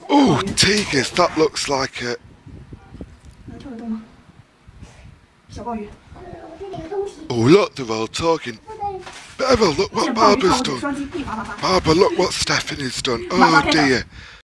Oh, tigers, that looks like it. Oh, look, they're all talking. Barbara, look what Barbara's done. Barbara, look what Stephanie's done. Oh dear.